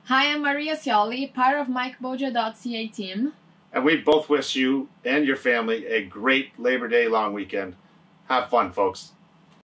Hi, I'm Maria Scioli, part of mikebolger.ca team. And we both wish you and your family a great Labor Day long weekend. Have fun, folks.